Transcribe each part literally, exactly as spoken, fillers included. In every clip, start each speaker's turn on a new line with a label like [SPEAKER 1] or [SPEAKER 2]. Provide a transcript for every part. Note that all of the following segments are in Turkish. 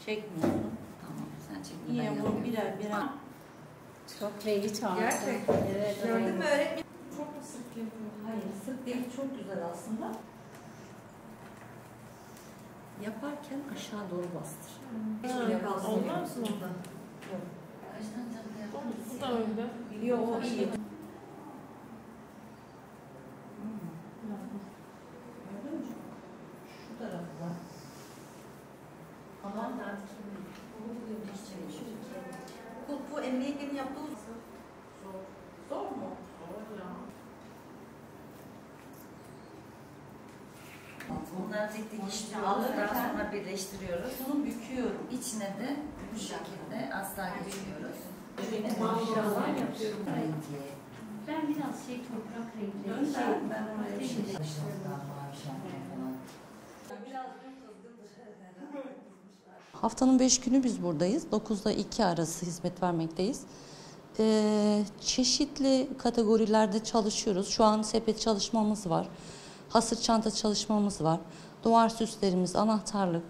[SPEAKER 1] Çekmiyorsun.
[SPEAKER 2] Tamam, sen çek.
[SPEAKER 1] İyi ama birer birer.
[SPEAKER 3] Çok reyi çağırdı.
[SPEAKER 1] Gerçekten.
[SPEAKER 3] Evet,
[SPEAKER 1] Gördün mü öğretmenim? Çok da sık yapıyor. Hayır, sık değil. Çok güzel aslında.
[SPEAKER 2] Yaparken aşağı doğru bastır.
[SPEAKER 1] Ha,
[SPEAKER 4] olmaz mı?
[SPEAKER 1] Yok.
[SPEAKER 4] Bu da öyle.
[SPEAKER 1] Yok, o iyi. Şu tarafta. Ama bu, bu emniyetlerin yaptığı zor. Zor mu?
[SPEAKER 4] Zor ya.
[SPEAKER 2] Bunları tek tek işliyoruz, daha sonra birleştiriyoruz.
[SPEAKER 1] Şunu büküyorum.
[SPEAKER 2] İçine de bu şekilde asla geçmiyoruz.
[SPEAKER 1] Maşallah yapıyorum.
[SPEAKER 3] Ben biraz şey toprak renkli.
[SPEAKER 1] Ben,
[SPEAKER 3] Şey,
[SPEAKER 1] ben oraya bir şey
[SPEAKER 5] Haftanın beş günü biz buradayız. dokuzda iki arası hizmet vermekteyiz. Ee, çeşitli kategorilerde çalışıyoruz. Şu an sepet çalışmamız var. Hasır çanta çalışmamız var. Duvar süslerimiz, anahtarlık.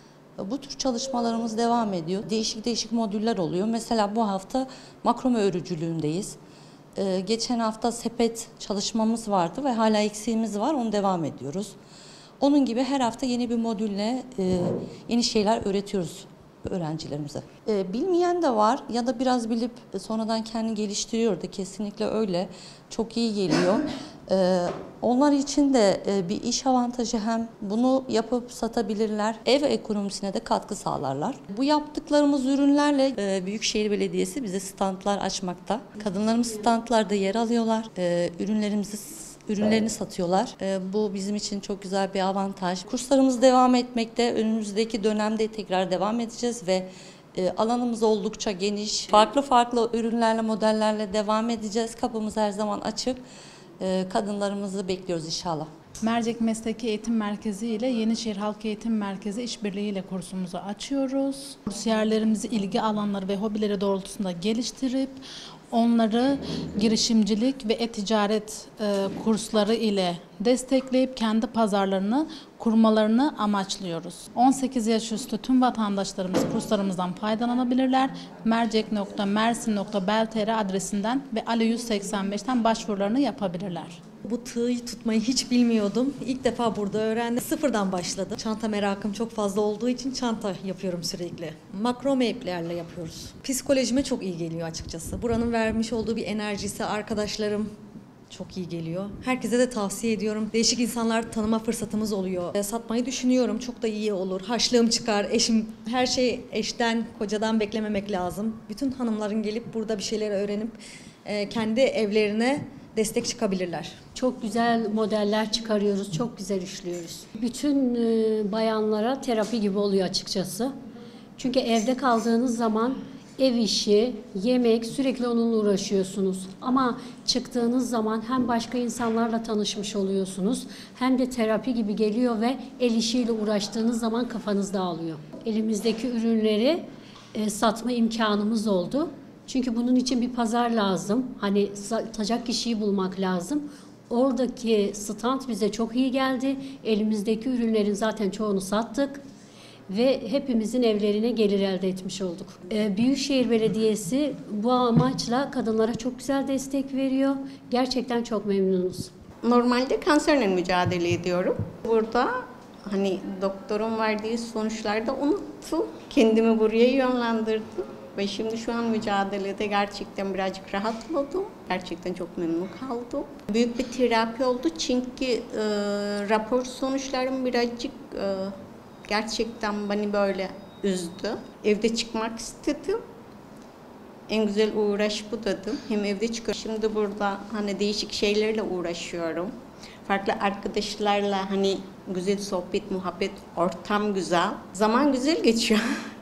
[SPEAKER 5] Bu tür çalışmalarımız devam ediyor. Değişik değişik modüller oluyor. Mesela bu hafta makrome örücülüğündeyiz. Ee, geçen hafta sepet çalışmamız vardı ve hala eksiğimiz var. Onu devam ediyoruz. Onun gibi her hafta yeni bir modülle e, yeni şeyler öğretiyoruz öğrencilerimize. E, bilmeyen de var ya da biraz bilip sonradan kendini geliştiriyor da kesinlikle öyle. Çok iyi geliyor. E, onlar için de e, bir iş avantajı, hem bunu yapıp satabilirler, ev ekonomisine de katkı sağlarlar. Bu yaptıklarımız ürünlerle e, Büyükşehir Belediyesi bize standlar açmakta. Kadınlarımız standlarda yer alıyorlar. E, ürünlerimizi Ürünlerini satıyorlar. Bu bizim için çok güzel bir avantaj. Kurslarımız devam etmekte. Önümüzdeki dönemde tekrar devam edeceğiz ve alanımız oldukça geniş. Farklı farklı ürünlerle, modellerle devam edeceğiz. Kapımız her zaman açık. Kadınlarımızı bekliyoruz inşallah.
[SPEAKER 6] Mercek Mesleki Eğitim Merkezi ile Yenişehir Halk Eğitim Merkezi işbirliğiyle kursumuzu açıyoruz. Kursiyerlerimizi ilgi alanları ve hobileri doğrultusunda geliştirip onları girişimcilik ve e-ticaret e, kursları ile destekleyip kendi pazarlarını kurmalarını amaçlıyoruz. on sekiz yaş üstü tüm vatandaşlarımız kurslarımızdan faydalanabilirler. mercek nokta mersin nokta bel nokta tr adresinden ve Ali yüz seksen beşten başvurularını yapabilirler.
[SPEAKER 7] Bu tığı tutmayı hiç bilmiyordum. İlk defa burada öğrendim. Sıfırdan başladım. Çanta merakım çok fazla olduğu için çanta yapıyorum sürekli. Makrome iplerle yapıyoruz. Psikolojime çok iyi geliyor açıkçası. Buranın vermiş olduğu bir enerjisi, arkadaşlarım çok iyi geliyor. Herkese de tavsiye ediyorum. Değişik insanlar tanıma fırsatımız oluyor. Satmayı düşünüyorum. Çok da iyi olur. Harçlığım çıkar. Eşim, her şey eşten, kocadan beklememek lazım. Bütün hanımların gelip burada bir şeyler öğrenip kendi evlerine destek çıkabilirler.
[SPEAKER 3] Çok güzel modeller çıkarıyoruz, çok güzel işliyoruz. Bütün e, bayanlara terapi gibi oluyor açıkçası. Çünkü evde kaldığınız zaman ev işi, yemek, sürekli onunla uğraşıyorsunuz. Ama çıktığınız zaman hem başka insanlarla tanışmış oluyorsunuz, hem de terapi gibi geliyor ve el işiyle uğraştığınız zaman kafanız dağılıyor. Elimizdeki ürünleri e, satma imkanımız oldu. Çünkü bunun için bir pazar lazım. Hani satacak kişiyi bulmak lazım. Oradaki stand bize çok iyi geldi. Elimizdeki ürünlerin zaten çoğunu sattık. Ve hepimizin evlerine gelir elde etmiş olduk. Ee, Büyükşehir Belediyesi bu amaçla kadınlara çok güzel destek veriyor. Gerçekten çok memnunuz.
[SPEAKER 8] Normalde kanserle mücadele ediyorum. Burada hani doktorun verdiği sonuçlarda unuttum. Kendimi buraya yönlendirdim. Ve şimdi şu an mücadelede gerçekten birazcık rahatladım. Gerçekten çok memnun kaldım. Büyük bir terapi oldu çünkü e, rapor sonuçlarım birazcık e, gerçekten beni böyle üzdü. Evde çıkmak istedim. En güzel uğraş bu dedim. Hem evde çıkıyorum. Şimdi burada hani değişik şeylerle uğraşıyorum. Farklı arkadaşlarla hani güzel sohbet, muhabbet, ortam güzel. Zaman güzel geçiyor.